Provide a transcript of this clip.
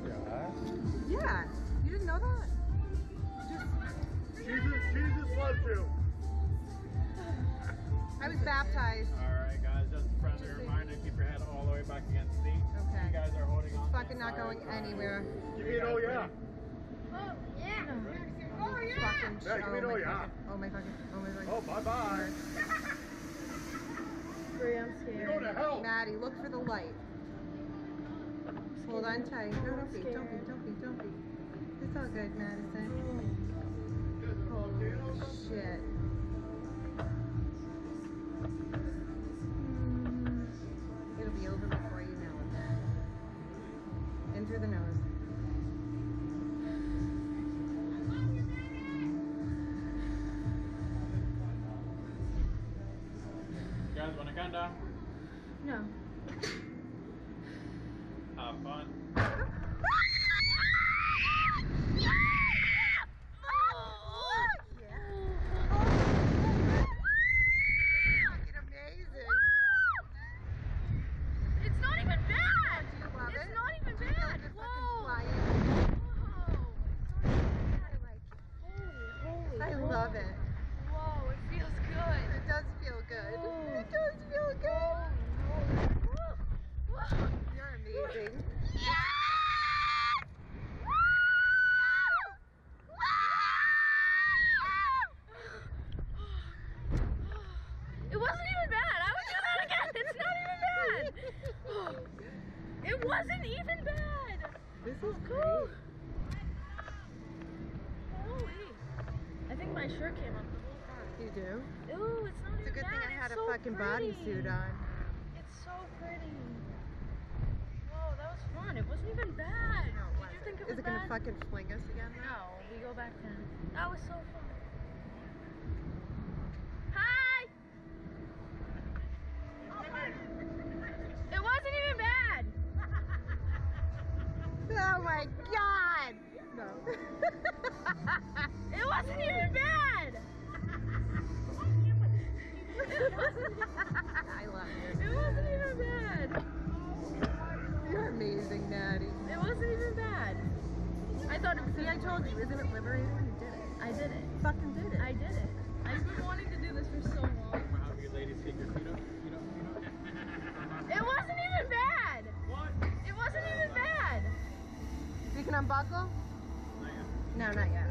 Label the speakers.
Speaker 1: Yeah. You didn't know that?
Speaker 2: Jesus loves you.
Speaker 1: I was baptized.
Speaker 3: Alright guys, just a friendly reminder, keep your head all the way back against the seat.
Speaker 1: Okay.
Speaker 3: You guys are holding on.
Speaker 1: Fucking not going anywhere.
Speaker 2: You mean oh yeah?
Speaker 4: Oh, yeah.
Speaker 1: Oh yeah. Fucking
Speaker 2: Yeah, you mean oh yeah?
Speaker 1: Oh my fucking.
Speaker 2: Oh bye bye.
Speaker 4: Free, I'm scared.
Speaker 2: You go to hell.
Speaker 1: Maddie, look for the light. Hold on tight. No, don't be. It's all good, Madison. Holy shit. It'll be over before you know it, man. In through the nose.
Speaker 3: You guys want to count down?
Speaker 4: No.
Speaker 3: Have fun.
Speaker 1: Fucking amazing.
Speaker 4: It's not even bad.
Speaker 1: Do you love
Speaker 4: It's
Speaker 1: it?
Speaker 4: not even
Speaker 1: Do you feel like
Speaker 4: bad.
Speaker 1: you're fucking
Speaker 4: Whoa.
Speaker 1: flying? I like it.
Speaker 4: Holy.
Speaker 1: I love it.
Speaker 4: Whoa, it feels good.
Speaker 1: It does feel good.
Speaker 4: Oh.
Speaker 1: It does feel good.
Speaker 4: Whoa.
Speaker 1: You're amazing.
Speaker 4: It wasn't even bad. I would do that again. It's not even bad. It wasn't even bad.
Speaker 1: This is great.
Speaker 4: Holy. I think my shirt came up the whole time.
Speaker 1: You do?
Speaker 4: Ooh, it's not
Speaker 1: It's a
Speaker 4: even
Speaker 1: good
Speaker 4: bad.
Speaker 1: thing I had
Speaker 4: It's
Speaker 1: a
Speaker 4: so
Speaker 1: fucking
Speaker 4: pretty.
Speaker 1: bodysuit on.
Speaker 4: It's so pretty. Whoa, that was fun. It wasn't even bad.
Speaker 1: No, it
Speaker 4: Did you
Speaker 1: wasn't.
Speaker 4: think it was
Speaker 1: Is it gonna
Speaker 4: bad?
Speaker 1: fucking fling us again?
Speaker 4: No, we go back then. That was so fun. Hi! It wasn't even bad.
Speaker 1: Oh my god! No.
Speaker 4: It wasn't even bad.
Speaker 1: I love you.
Speaker 4: It wasn't even bad.
Speaker 1: You're amazing, Maddie.
Speaker 4: It wasn't even bad. I thought it was.
Speaker 1: See, I told you, isn't it liberating? You did it.
Speaker 4: I did it.
Speaker 1: Fucking did it.
Speaker 4: I did it. I've been wanting to do this for so long.
Speaker 3: How do you ladies take your feet up?
Speaker 4: It wasn't even bad.
Speaker 3: What?
Speaker 4: It wasn't even bad.
Speaker 1: You can unbuckle?
Speaker 3: Not yet.
Speaker 1: No, not yet.